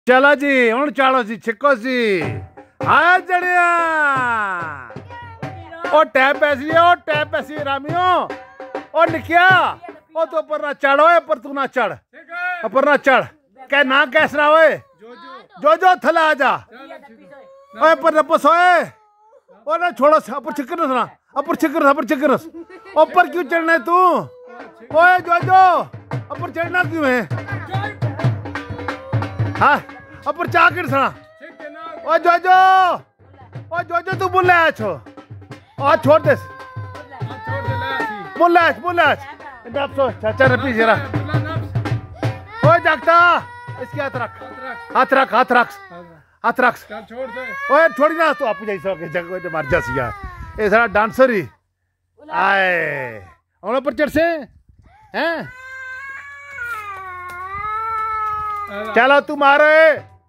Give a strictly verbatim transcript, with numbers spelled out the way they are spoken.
चलो जी हूं चालो जी छिको सी आया जड़िया ओ टैप पैसी ओ टैप पैसी रामियो ओ निकिया ओ तो ऊपर ना चढ़ ओए पर तू ना चढ़ ऊपर ना चढ़ कै ना कैसरा ओए जो जो थला आ जा ओए पर नपस ओए ओ ना छोड़ो ऊपर छिकर ना ऊपर छिकर ऊपर छिकर ऊपर क्यों चढ़ना है तू ओए जो जो ऊपर चढ़ना क्यों है हाँ ऊपर चाकर सना ओ जो जो ओ जो जो तू बोले छो ओ छोड़ दे बोले बोले नप सो चाचा ने पीछे रख ओ जागता इसके हाथ रख हाथ रख हाथ रख हाथ रख छोड़ दे ओए छोड़ी ना तू आप जैसा के जगह मार जा सिया ये सारा डांसर ही आए और ऊपर चढ़ से हैं चलो तू मारे